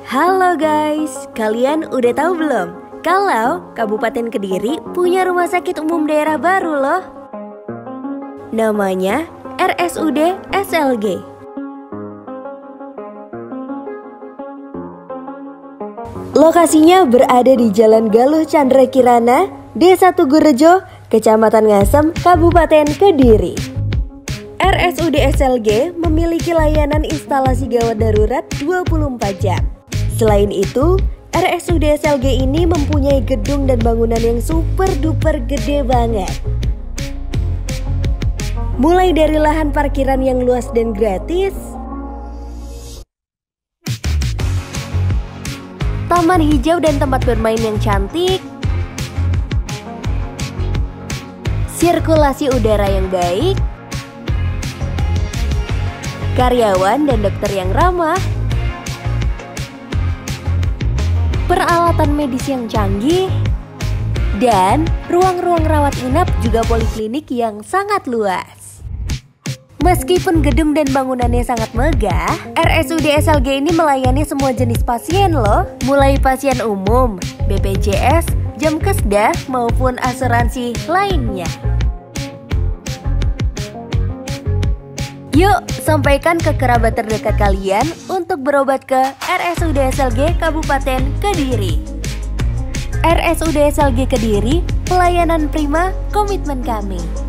Halo guys, kalian udah tahu belum? Kalau Kabupaten Kediri punya rumah sakit umum daerah baru loh. Namanya RSUD SLG. Lokasinya berada di Jalan Galuh Chandra Kirana, Desa Tugurejo, Kecamatan Ngasem, Kabupaten Kediri. RSUD SLG memiliki layanan instalasi gawat darurat 24 jam. Selain itu, RSUD SLG ini mempunyai gedung dan bangunan yang super duper gede banget. Mulai dari lahan parkiran yang luas dan gratis, taman hijau dan tempat bermain yang cantik, sirkulasi udara yang baik, karyawan dan dokter yang ramah, peralatan medis yang canggih, dan ruang-ruang rawat inap juga poliklinik yang sangat luas. Meskipun gedung dan bangunannya sangat megah, RSUD SLG ini melayani semua jenis pasien loh, mulai pasien umum, BPJS, Jamkesda, maupun asuransi lainnya. Yuk, sampaikan ke kerabat terdekat kalian untuk berobat ke RSUD SLG Kabupaten Kediri. RSUD SLG Kediri, pelayanan prima, komitmen kami.